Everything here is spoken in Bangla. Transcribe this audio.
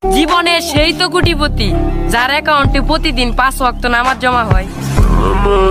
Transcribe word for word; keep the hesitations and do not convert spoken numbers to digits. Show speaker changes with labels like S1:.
S1: জীবনে সেই তো কোটিপতি যার অ্যাকাউন্টে প্রতিদিন পাঁচ ওয়াক্ত নামাজ জমা হয়।